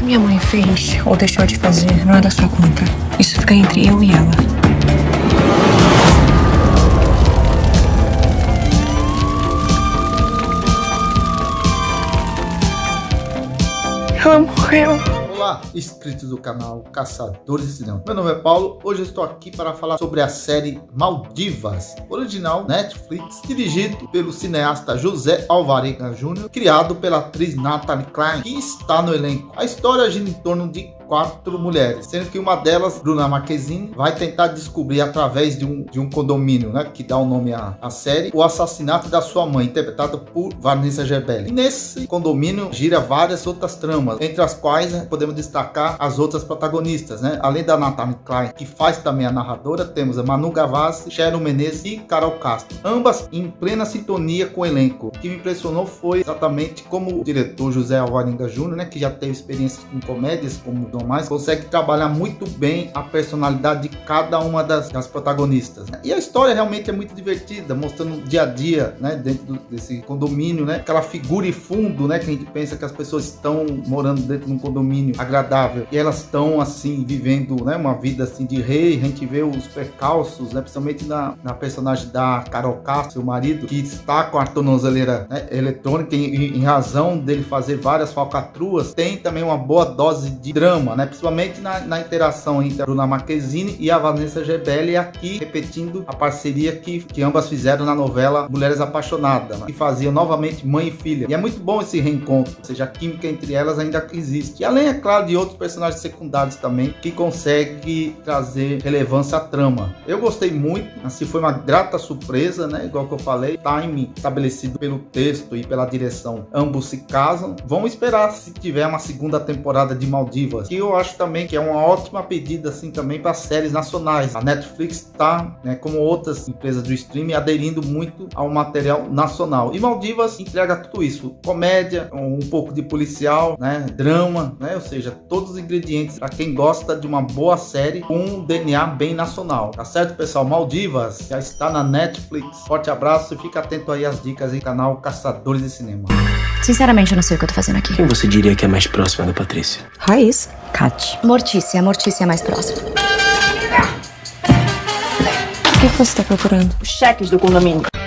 minha mãe fez ou deixou de fazer não é da sua conta. Isso fica entre eu e ela. Ela morreu. Olá, inscritos do canal Caçadores de Cinema. Meu nome é Paulo, hoje eu estou aqui para falar sobre a série Maldivas, original Netflix, dirigido pelo cineasta José Alvarenga Jr., criado pela atriz Natalie Cline, que está no elenco. A história gira em torno de 4 mulheres, sendo que uma delas, Bruna Marquezine, vai tentar descobrir através de um condomínio, né, que dá o nome à série, o assassinato da sua mãe, interpretada por Vanessa Gerbelli. E nesse condomínio gira várias outras tramas, entre as quais podemos destacar as outras protagonistas, né? Além da Natalie Cline, que faz também a narradora, temos a Manu Gavassi, Sharon Menezes e Carol Castro, ambas em plena sintonia com o elenco. O que me impressionou foi exatamente como o diretor José Alvarenga Jr., né, que já teve experiência em comédias como mais, consegue trabalhar muito bem a personalidade de cada uma das protagonistas, né? E a história realmente é muito divertida, mostrando o dia a dia, né, dentro desse condomínio, né, aquela figura e fundo, né, que a gente pensa que as pessoas estão morando dentro de um condomínio agradável e elas estão assim vivendo, né, uma vida assim de rei. A gente vê os percalços, né, principalmente na personagem da Carol Castro, seu marido, que está com a tornozeleira, né, eletrônica em razão dele fazer várias falcatruas. Tem também uma boa dose de drama, né, principalmente na interação entre a Bruna Marquezine e a Vanessa Gerbelli, aqui repetindo a parceria que ambas fizeram na novela Mulheres Apaixonadas, né, que faziam novamente mãe e filha. E é muito bom esse reencontro, ou seja, a química entre elas ainda existe. E além, é claro, de outros personagens secundários também, que consegue trazer relevância à trama. Eu gostei muito, assim, foi uma grata surpresa, né, igual que eu falei, time estabelecido pelo texto e pela direção, ambos se casam. Vamos esperar se tiver uma segunda temporada de Maldivas, que eu acho também que é uma ótima pedida assim também para séries nacionais. A Netflix está, né, como outras empresas do streaming, aderindo muito ao material nacional. E Maldivas entrega tudo isso: comédia, um pouco de policial, né, drama, né, ou seja, todos os ingredientes para quem gosta de uma boa série com um DNA bem nacional. Tá certo, pessoal? Maldivas já está na Netflix. Forte abraço e fica atento aí às dicas do canal Caçadores de Cinema. Sinceramente, eu não sei o que eu tô fazendo aqui. Quem você diria que é mais próxima da Patrícia? Raiz. Kat. Mortícia. Mortícia é mais próxima. O que você tá procurando? Os cheques do condomínio.